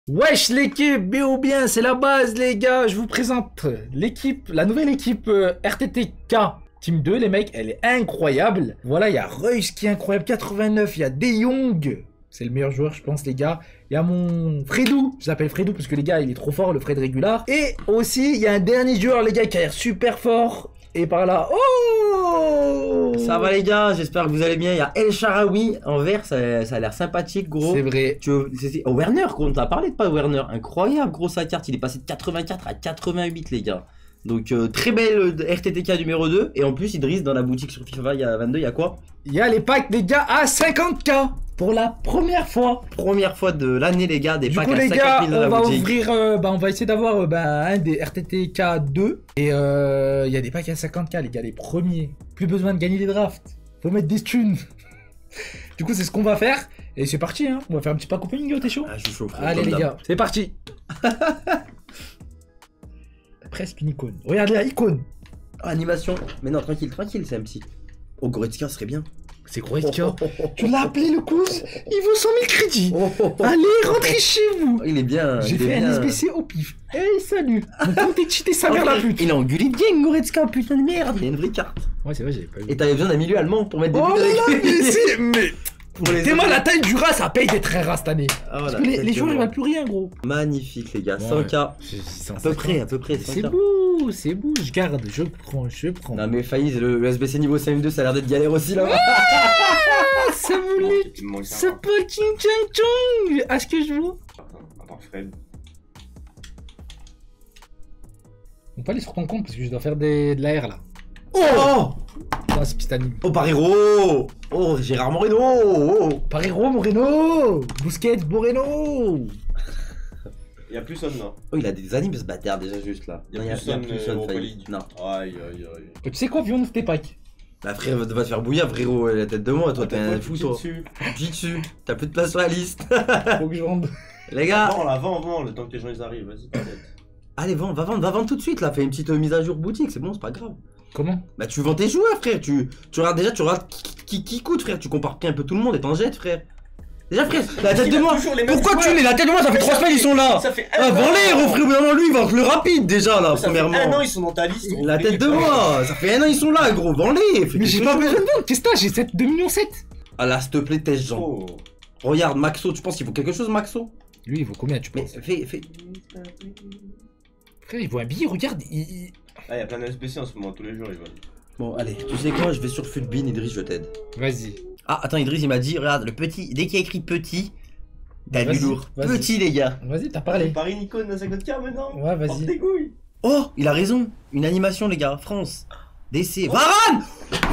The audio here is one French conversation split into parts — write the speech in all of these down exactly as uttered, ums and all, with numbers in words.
Wesh l'équipe, bien ou bien, c'est la base les gars, je vous présente l'équipe, la nouvelle équipe euh, R T T K Team deux les mecs, elle est incroyable. Voilà, il y a Reus qui est incroyable, quatre-vingt-neuf, il y a De Jong, c'est le meilleur joueur je pense les gars. Il y a mon Fredou, je l'appelle Fredou parce que les gars il est trop fort, le Fred Régular. Et aussi il y a un dernier joueur les gars qui a l'air super fort. Et par là, oh! Ça va les gars, j'espère que vous allez bien. Il y a El Sharawi en vert, ça, ça a l'air sympathique gros. C'est vrai. Tu veux, c'est, c'est... Oh, Werner, gros, on t'a parlé de pas Werner. Incroyable gros sa carte, il est passé de quatre-vingt-quatre à quatre-vingt-huit les gars. Donc euh, très belle R T T K numéro deux. Et en plus Idriss dans la boutique sur FIFA il y a vingt-deux, il y a quoi? Il y a les packs les gars à cinquante K pour la première fois. Première fois de l'année les gars, des du packs coup, à les cinquante gars, mille dans on la va boutique. ouvrir, euh, bah, on va essayer d'avoir euh, bah, un des R T T K deux. Et euh, il y a des packs à cinquante K les gars, les premiers. Plus besoin de gagner des drafts. Faut mettre des thunes. Du coup c'est ce qu'on va faire. Et c'est parti hein. On va faire un petit pack opening, t'es chaud? Ah, je suis chaud, frère, allez les d'hab. gars, c'est parti. Presque une icône. Regardez la icône. Oh, animation. Mais non, tranquille, tranquille, c'est un petit. Oh, Goretzka serait bien. C'est Goretzka. Oh, oh, oh, oh, Tu l'as appelé le cousin. Il vaut cent mille crédits. oh, oh, oh. Allez, rentrez chez vous. Il est bien. J'ai il est fait un bien. S B C au pif. Hey, salut. Mon compte est cheaté, sa mère la pute. Il a engueulé de gang, Goretzka, putain de merde. Il a une vraie carte. Ouais, c'est vrai, j'avais pas vu. Et t'avais besoin d'un milieu allemand pour mettre des Oh buts là avec là, mais c'est... Mais... Pour les T'es moi autres. la taille du rat, ça paye d'être un rat cette année. Ah, Parce voilà, que les, les exactement. joueurs ils valent plus rien gros. Magnifique les gars, Ouais. cent K. À peu près, à peu près. cent K. C'est beau, c'est beau, je garde, je prends, je prends. Non mais Faiz, le, le S B C niveau C M deux ça a l'air d'être galère aussi là. Ah, ça voulait... Il me manque Ça un. peut King Chang Chong. À ce que je vois. Attends, attends, Fred. On peut aller sur ton compte parce que je dois faire des... de la R là. Oh Non, c'est petit anime. Oh Parero. Oh Gérard Moreno. Oh. Parero, Moreno. Busquets, Moreno. Y'a plus Son là. Oh il a des animes ce bâtard déjà juste là. Y'a Non, plus Son plus euh, Son, Europa Faiz. League. Non. Aïe aïe aïe. Et tu sais quoi, viens on ouvre tes packs. Bah frère va te faire bouillir frérot, la tête de moi, toi t'es un fou toi. dessus. Pis dessus, t'as plus de place sur la liste. Faut que je vende. Les gars, Vends là, vends, vends, le temps que les gens ils arrivent, vas-y t'inquiète. allez vends, va vendre, va vendre tout de suite là, fais une petite euh, mise à jour boutique, c'est bon, c'est pas grave. Comment? Bah tu vends tes joueurs frère, tu, tu regardes déjà, tu regardes qui, qui, qui coûte frère, tu compares un peu tout le monde et t'en jettes frère. Déjà frère, la tête Il de a moi, toujours les mêmes pourquoi tu joueurs. les, la tête de moi ça fait trois semaines ils sont là. Ça fait un Ah an. vends-les frère, au bout d'un moment lui il vend le rapide déjà là, Ça fait premièrement. un an ils sont dans ta liste. La tête de moi, ça fait un an ils sont là gros, vends-les. fais Mais j'ai quelque pas chose. besoin de vendre, qu'est-ce que t'as? J'ai sept deux millions sept. Ah là s'il te plaît teste Jean. Oh. Regarde Maxo, tu penses qu'il faut quelque chose Maxo? Lui il vaut combien tu Mais penses? fais, fais. Frère il vaut un billet, regarde, il... il- Ah y'a plein de S B C en ce moment, tous les jours ils veulent. Bon allez, tu sais quoi, je vais sur Futbin, Idriss je t'aide. Vas-y. Ah attends Idriss il m'a dit, regarde le petit, dès qu'il y a écrit petit, t'as Vas-y, du lourd. vas-y. Petit les gars. Vas-y, t'as parlé. Paris Nikon à cinquante K maintenant. Ouais, vas-y. Porte tes couilles. Oh, il a raison. Une animation, les gars. France. D C. Varane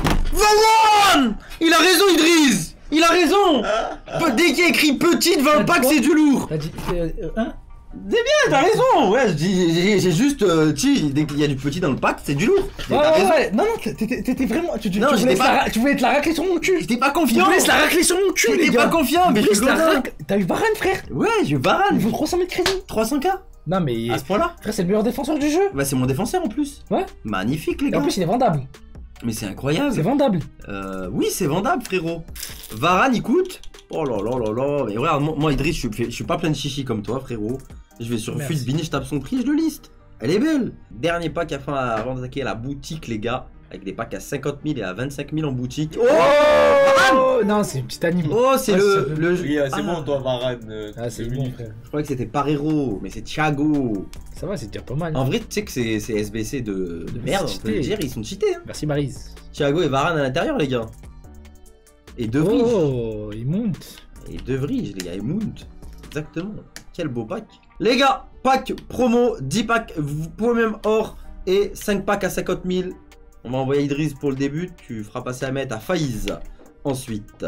Varane Il a raison, Idriss Il a raison Pe- Dès qu'il y a écrit petite, vingt packs, c'est du lourd. T'as dit... Euh, euh, hein? C'est bien, t'as raison. Ouais, je dis- j'ai j'ai juste... Euh, tu dès qu'il y a du petit dans le pack, c'est du lourd. Mais Ouais, t'as ouais, raison. ouais. Non, non, t'étais t'étais vraiment... Tu, tu, Non, tu, j'étais voulais te pas- la ra- tu voulais te la racler sur mon cul. J'étais pas Tu confiant. voulais te la racler sur mon cul, les J'étais gars. pas confiant, mais je Plus suis la content. rac- T'as eu Varane, frère. Ouais, j'ai eu Il Varane. vaut trois cent mille crédits. trois cents K Non, mais... À ce point-là. Frère, c'est le meilleur défenseur du jeu. Bah, c'est mon défenseur en plus. Ouais. Magnifique, les Et en gars. plus, il est vendable. Mais c'est incroyable. C'est vendable. Euh, oui, c'est vendable, frérot. Varane, il coûte. Oh là là là là. Mais regarde, moi, moi, Idriss, je suis, je suis pas plein de chichi comme toi, frérot. Je vais sur Merci. Futbin, je tape son prix, je le liste. Elle est belle. Dernier pack afin avant d'attaquer la boutique, les gars. Avec des packs à cinquante mille et à vingt-cinq mille en boutique. Oh, Oh non, c'est une petite anime. oh c'est Ouais, le, c'est- le. Oui, ah, c'est Ah, bon toi Varane. euh, Ah, c'est deux bon, minutes. frère. Je croyais que c'était Parero, mais c'est Thiago. Ça va, c'est déjà pas mal. En vrai, tu sais que c'est c'est S B C de, de Mais merde, c'est on peut le cheaté. dire, ils sont cheatés. Hein. Merci, Maryse. Thiago et Varane à l'intérieur, les gars. Et De Vries. Oh, il monte. Et De Vries, les gars, et Mount. Exactement. Quel beau pack. Les gars, pack promo, dix packs, vous pouvez même or et cinq packs à cinquante mille. On va envoyer Idriss pour le début. Tu feras passer à mettre à Faiz. Ensuite.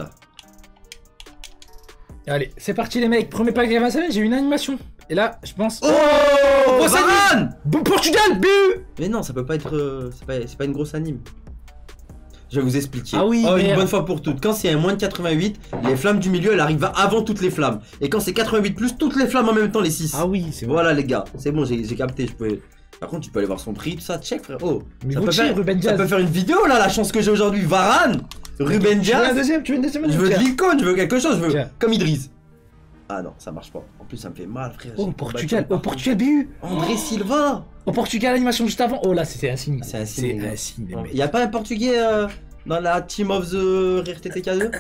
Allez, c'est parti, les mecs. Premier pack de vingt semaines, j'ai une animation. Et là, je pense. Oh, grosse Varane. Bon, Portugal, B U. Mais non, ça peut pas être. euh, C'est pas, c'est pas une grosse anime. Je vais vous expliquer. Ah oui, oh, une merde. bonne fois pour toutes. Quand c'est un moins de quatre-vingt-huit, les flammes du milieu, elles arrivent avant toutes les flammes. Et quand c'est quatre-vingt-huit plus, toutes les flammes en même temps, les six. Ah oui, c'est bon. Voilà les gars, c'est bon, j'ai j'ai capté, je pouvais... Par contre, tu peux aller voir son prix, tout ça, check frère. Oh, Mais ça peut, Gucci, faire... Ruben ça Diaz. peut faire une vidéo là, la chance que j'ai aujourd'hui. Varane, Ruben Tu veux un Diaz, deuxième, tu veux une deuxième je veux de Tiens. l'icône, je veux quelque chose, je veux... Tiens. Comme Idriss. Ah non, ça marche pas. En plus, ça me fait mal, frère. Oh, J'ai Portugal, combattu oh, Portugal B U. André Silva. Au Portugal, animation juste avant. Oh là, c'est un signe. C'est un signe, les C'est gars. un signe, les mecs. Il y a pas un portugais euh, dans la team of the R T T K deux?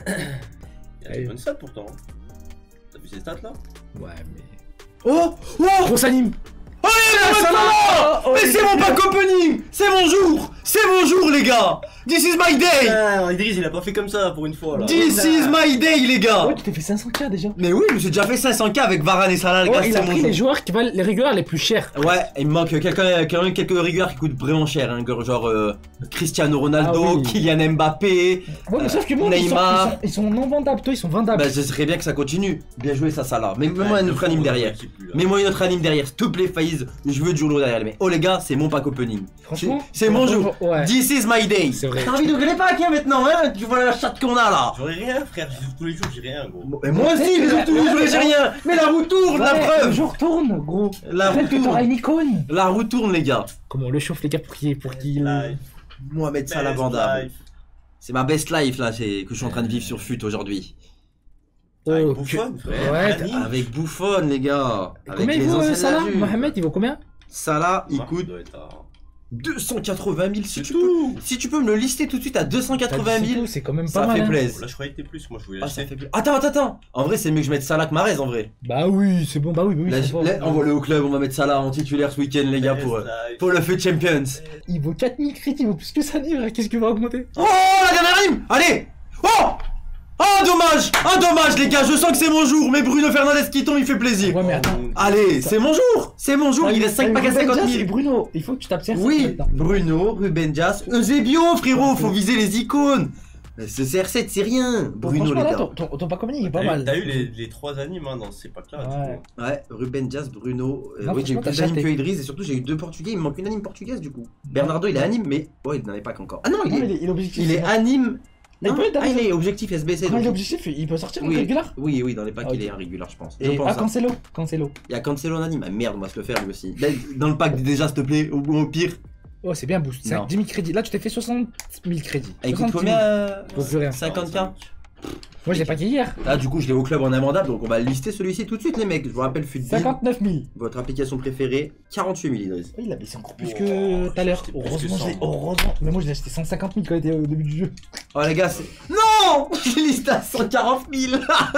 Il y a des bonnes stats pourtant. T'as vu ces stats là? Ouais, mais. Oh Oh Grosse anime. Oh, ça va. Oh, mais il- c'est mon pack opening. C'est mon jour. C'est mon jour, les gars. This is my day. Ah, Idriss il a pas fait comme ça pour une fois là. This is my day, les gars. Ouais, tu t'es fait cinq cents K déjà. Mais oui, j'ai déjà fait cinq cents K avec Varane et Salah, les gars. Ouais, il a C'est mon pris les jour. joueurs qui valent les rigueurs les plus chers. Ouais, il me manque quelqu'un, quand même quelques rigueurs qui coûtent vraiment cher, hein, genre euh, Cristiano Ronaldo, Ah oui. Kylian Mbappé. Ouais, mais Euh, sauf que moi, ils sont, Neymar. ils, sont, ils sont non vendables. Toi, ils sont vendables. Bah, ce serait bien que ça continue. Bien joué, ça, Salah. Mais mets-moi Ouais, une autre anime derrière. Mets-moi une autre anime derrière, s'il te plaît, Faiz. Je veux du lourd derrière les mecs. Oh, les gars, c'est mon pack opening. Franchement, C'est c'est mon jour. Ouais. This is my day. C'est vrai. T'as envie de gueuler pas qui maintenant, hein? Tu vois la chatte qu'on a là. J'aurais rien frère, tous les jours j'ai rien gros. Et moi aussi, les autres, tous les jours, j'ai rien. Mais la roue tourne, la Ouais, Le preuve. jour tourne, gros. La roue Peut-être que t'auras tourne. une icône. La roue tourne, les gars. Comment on le chauffe, les gars, pour qu'il. Pour qu'il... Life, Mohamed Salah best vendable. life. C'est ma best life là, c'est que je suis en train de vivre sur Fut aujourd'hui. Avec Oh, Buffon, que- frère. Ouais, Nani. Avec Buffon, les gars. Avec Combien il les vaut euh, anciens Salah de la Juve. Mohamed, il vaut combien? Salah, il Marc, coûte doit être à- deux cent quatre-vingt mille. Si C'est tu, peux, tout. si tu peux me le lister tout de suite à deux cent quatre-vingt mille, C'est quand même pas ça mal. fait hein. plaisir. Là je croyais que t'es plus, moi je voulais Ah, ça l'acheter. fait plaisir. Attends, attends, attends. En vrai, c'est mieux que je mette Salah que Mahrez en vrai. Bah oui, c'est bon, bah oui, bah oui. Là, c'est je- fort. là, on va aller au club, on va mettre Salah en titulaire ce week-end, les gars, pour, euh, Best life. pour le Fut Champions. Il vaut quatre mille crédits, il vaut plus que ça, dire. Qu'est-ce qu'il va augmenter? Oh, la dernière anime. Allez. Oh. Oh, dommage. Oh, dommage, les gars. Je sens que c'est mon jour, mais Bruno Fernandes qui tombe, il fait plaisir. Ouais, mais attends. Allez, c'est mon jour. C'est mon jour. Il reste cinq packs à Ruben cinquante Dias et mille. Bruno, il faut que tu tapes C R sept. Oui, maintenant. Bruno, Ruben Dias, Eusebio, frérot, faut viser les icônes. Ce C R sept, c'est rien. Bon, Bruno, les franchement, là, gars. ton, ton, ton pas commun, il est pas T'as eu- mal. T'as eu les, les trois animes hein, dans ces packs là. Ouais. Ouais, Ruben Dias, Bruno. Euh, Non, oui, j'ai eu franchement, plus t'as d'animes chaté. que Idriss et surtout j'ai eu deux portugais. Il me manque une anime portugaise du coup. Bernardo, il est anime, mais. Oh, il n'en est pas qu'encore. Ah non, il Non, est, il est, il est objectif. il est anime. Il Non, peut être ah, il est objectif S B C. Quand il donc- est objectif, il peut sortir en Oui, régulier. oui, oui, dans les packs, Ah, il ok. est un régulier, je pense. Je Et pense. ah, hein. Cancelo, Cancelo. Il y a Cancelo en anime. Ah merde, on va se le faire lui aussi. Là, dans le pack, déjà, s'il te plaît, au, au pire. Oh, c'est bien boost. Non. dix mille crédits. Là, tu t'es fait soixante mille crédits. Ah, il coûte soixante combien mille. euh, Faut plus rien. cinquante K. Moi, je l'ai paqué hier. Là, du coup, je l'ai au club en invendable, donc on va lister celui-ci tout de suite, les mecs. Je vous rappelle, Futbin, cinquante-neuf mille. votre application préférée, quarante-huit mille, Idriss. Oui, il a baissé encore plus Oh, que tout à l'heure. c'était plus que Heureusement, cent. je l'ai- heureusement. Mais moi, je l'ai acheté cent cinquante mille quand il était au début du jeu. Oh, les gars, c'est. Non. Je l'ai listé à cent quarante mille.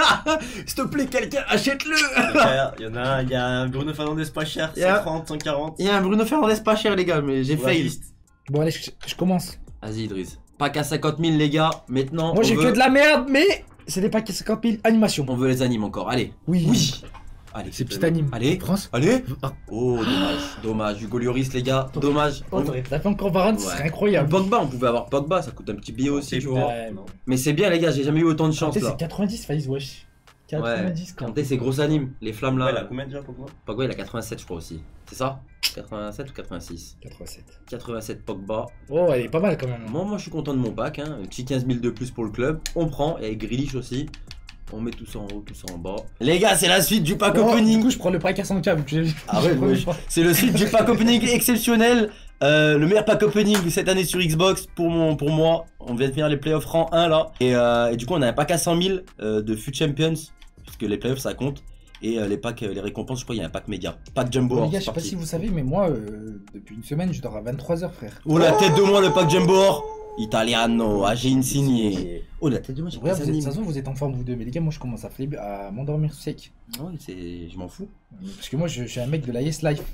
S'il te plaît, quelqu'un, achète-le. Il y en a un, il y a un Bruno Fernandes pas cher, Il y a- cent trente, cent quarante. Il y a un Bruno Fernandes pas cher, les gars, mais j'ai Ouais, fail. juste. Bon, allez, je, je commence. Vas-y, Idriss. Pack à cinquante mille, les gars. Maintenant, Moi, on j'ai veut... que de la merde, mais c'est des paquets cinquante mille animation. on veut les animes encore. Allez. Oui. Oui. Allez, C'est petit anime. Allez. France. Allez. Ah. Oh, dommage. Dommage. Hugo Lloris, les gars. Dommage. Oh, t'aurais t'as fait encore Varane, ce Ouais. serait incroyable. Pogba, on pouvait avoir Pogba, ça coûte un petit billet aussi, tu vois. Ouais. Non. Mais c'est bien, les gars, j'ai jamais eu autant de chance Tu sais, là. c'est quatre-vingt-dix, Faiz, wesh. quatre-vingt-dix quand Kanté, c'est gros anime. Les flammes Ouais, il a là. combien déjà Pogba? Pogba, il a quatre-vingt-sept, je crois aussi. C'est ça quatre-vingt-sept ou quatre-vingt-six quatre-vingt-sept. quatre-vingt-sept Pogba. Oh, elle est pas mal quand même. Moi, moi, je suis content de mon pack. Hein. Un petit quinze mille de plus pour le club. On prend. Et avec Grealish aussi. On met tout ça en haut, tout ça en bas. Les gars, c'est la suite du pack Oh, opening. du coup, je prends le pack à cent K vu que j'ai Ah ouais, ouais. C'est le suite du pack opening exceptionnel. Euh, le meilleur pack opening de cette année sur Xbox pour, mon, pour moi. On vient de finir les playoffs rang un là. Et, euh, et du coup, on a un pack à cent mille euh, de Fut Champions. Puisque les playoffs ça compte. Et euh, les packs, les récompenses, je crois, il y a un pack méga. Pack Jumbo. Bon, Or, les gars, c'est je sais pas parti. si vous savez, mais moi, euh, depuis une semaine, je dors à vingt-trois heures, frère. Oh, la tête de moi, le pack Jumbo. Or. Italiano, A G Insigné. Oh, la tête de moi, j'ai Ouais, pas vous êtes, de toute façon, vous êtes en forme, vous deux. Mais les gars, moi, je commence à, flipper- à m'endormir sec. Ouais, c'est. Je m'en fous. Parce que moi, je, je suis un mec de la Yes Life.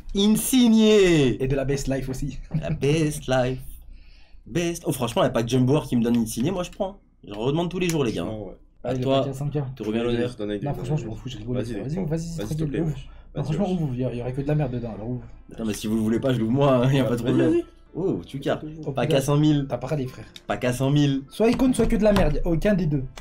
Insigné. Et de la Best Life aussi. La best life. Best. Oh, franchement, un pack Jumbo Or qui me donne Insigné, moi je prends. Je redemande tous les jours, les gars. Non, ouais. Ah, le toi, pack à cent K. te reviens l'honneur. Donne un idée, Non, donne franchement, un je idée. m'en fous, je rigole. Vas-y, Vas-y, vas-y, vas-y, s'il te tranquille, plaît. ouvre. wesh. Non, Vas-y, franchement, wesh. ouvre, il y, a- il y aurait que de la merde dedans, alors ouvre. Attends, mais si vous le voulez pas, je l'ouvre moi, hein, y a pas de Vas-y, problème. vas-y. Oh, tu cartes. Oh, Pack putain, à cent mille. T'as pas radé, frère. Pack à cent mille. Soit icône, soit que de la merde. Y a aucun des deux.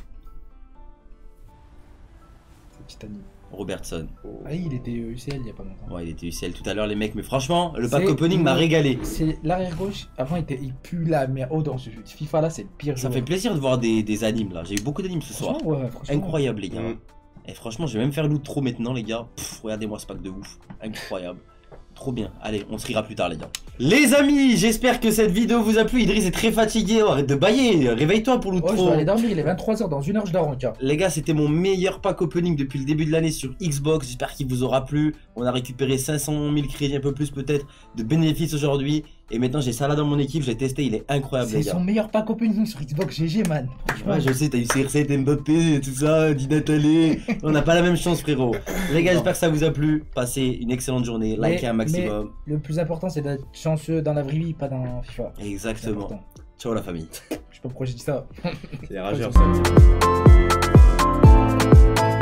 C'est petit anime. Robertson. Ah, il était euh, U C L il y a pas longtemps. Ouais, il était U C L tout à l'heure, les mecs, mais franchement, le pack C'est- opening m'a régalé. C'est l'arrière gauche. Avant, il, était, il pue la merde. Oh, dans ce jeu. FIFA là, c'est le pire Ça jeu. me fait plaisir de voir des, des animes là. J'ai eu beaucoup d'animes ce soir. Franchement, ouais, franchement. Incroyable, les gars. Mm. Et franchement, je vais même faire l'outro maintenant, les gars. Pff, regardez-moi ce pack de ouf. Incroyable. Trop bien. Allez, on se rira plus tard, les gars. Les amis, j'espère que cette vidéo vous a plu. Idriss est très fatigué. Oh, arrête de bailler. Réveille-toi pour l'outro. Oh, je dois aller dormir. Il est vingt-trois heures. Dans une heure, je dors en cas. Les gars, c'était mon meilleur pack opening depuis le début de l'année sur Xbox. J'espère qu'il vous aura plu. On a récupéré cinq cent mille crédits, un peu plus peut-être, de bénéfices aujourd'hui. Et maintenant, j'ai Salah dans mon équipe. Je l'ai testé. Il est incroyable, les C'est gars. son meilleur pack opening sur Xbox G G, man. Ouais, je sais, t'as eu C R sept, Mbappé, tout ça, Di Natale. On n'a pas la même chance, frérot. Les gars, j'espère que ça vous a plu. Passez une excellente journée. Likez un maximum. Mais le plus important, c'est d'être chanceux dans la vraie vie, pas dans FIFA. Exactement. Ciao la famille. Je sais pas pourquoi j'ai dit ça. C'est rageur ça.